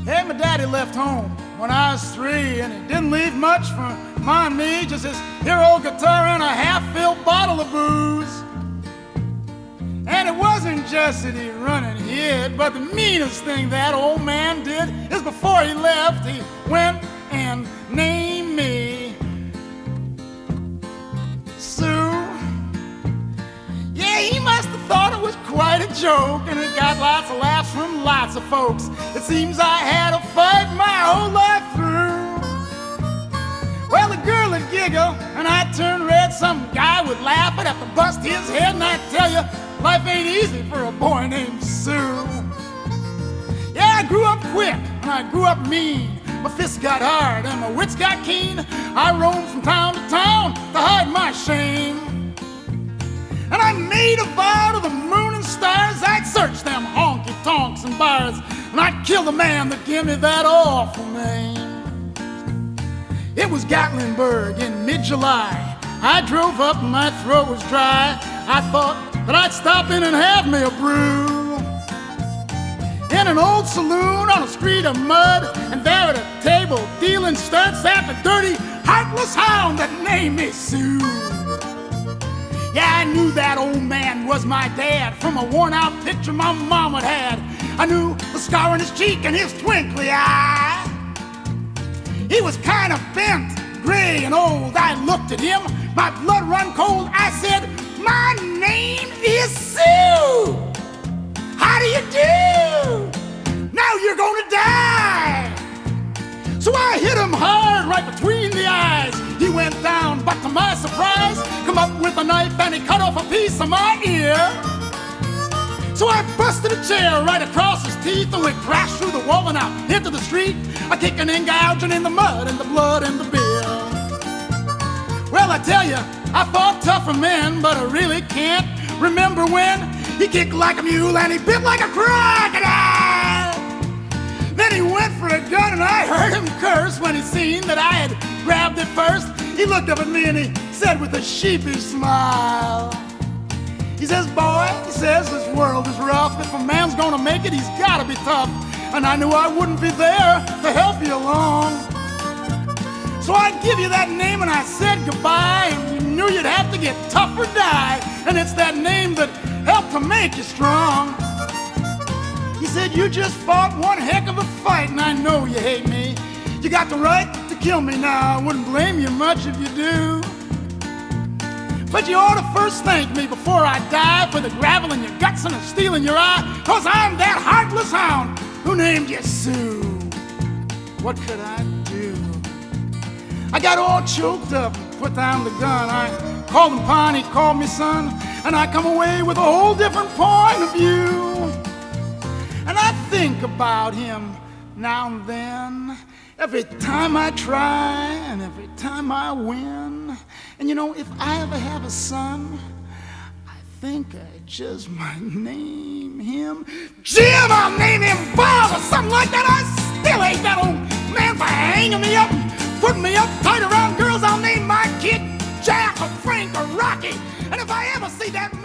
Hey, my daddy left home when I was 3, and he didn't leave much for Ma and me, just his hero guitar and a half-filled bottle of booze. And it wasn't just that he run and hid, but the meanest thing that old man did is before he left, he went and named me Sue. Yeah, he must have thought it was quite a joke, and it got lots of laughs from lots of folks. It seems I had a fight my whole life through. Well, the girl would giggle, and I'd turn red. Some guy would laugh, I'd have to bust his head, and I'd tell you, life ain't easy for a boy named Sue. Yeah, I grew up quick, and I grew up mean. My fists got hard, and my wits got keen. I roamed from town to town to hide my shame. And I made a vow to the moon and stars, I'd search them honky-tonks and bars, and I'd kill the man that gave me that awful name. It was Gatlinburg in mid-July. I drove up and my throat was dry. I thought that I'd stop in and have me a brew in an old saloon on a street of mud, and there at a table dealing studs sat the dirty, heartless hound that named me Sue. Yeah, I knew that old man was my dad from a worn-out picture my mom had had. I knew the scar on his cheek and his twinkly eye. He was kind of bent, gray and old. I looked at him, my blood run cold. I said, "My name is Sue. How do you do? Now you're gonna die." So I hit him hard right between the eyes. He went down, but to my surprise, come up with a knife and he cut off a piece of my ear. So I busted a chair right across his teeth, and we crashed through the wall and out into the street, a kicking and gouging in the mud and the blood and the beer. Well, I tell you, I fought tougher men, but I really can't remember when. He kicked like a mule and he bit like a crocodile. Then he went for a gun and I heard him curse when he seen that I had grabbed it first. He looked up at me and he said with a sheepish smile, he says, "Boy," he says, "this world is rough. If a man's gonna make it, he's gotta be tough." And I knew I wouldn't be there to help you along. So I'd give you that name and I said goodbye, and you knew you'd have to get tough or die. And it's that name that helped to make you strong. He said, "You just fought one heck of a fight, and I know you hate me. You got the right to kill me now. I wouldn't blame you much if you do. But you ought to first thank me before I die for the gravel in your guts and the steel in your eye, 'cause I'm that heartless hound who named you Sue." What could I do? I got all choked up and put down the gun. I called him Pa and he called me son, and I come away with a whole different point of view. And I think about him now and then, every time I try and every time I win. And you know, if I ever have a son, I think I just might name him Jim. I'll name him Bob or something like that. I still hate that old man for hanging me up and putting me up tight around girls. I'll name my kid Jack or Frank or Rocky. And if I ever see that